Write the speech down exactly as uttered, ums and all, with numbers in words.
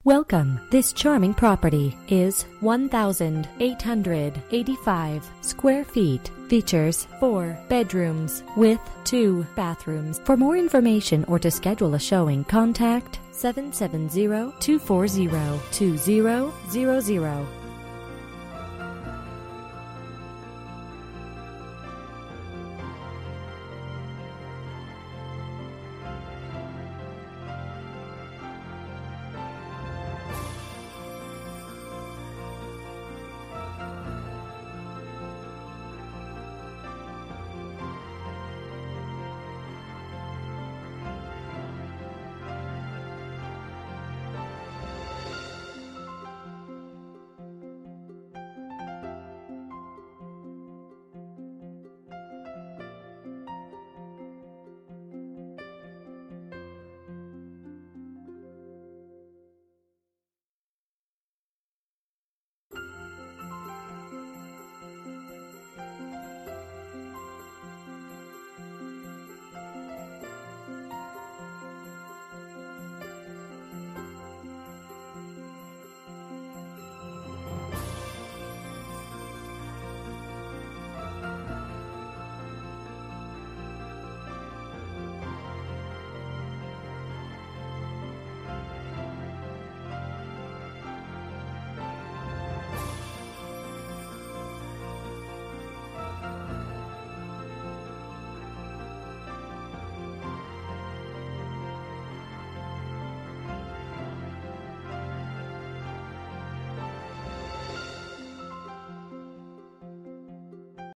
Welcome. This charming property is one thousand eight hundred eighty-five square feet. Features four bedrooms with two bathrooms. For more information or to schedule a showing, contact seven seven zero, two four zero, two zero zero zero.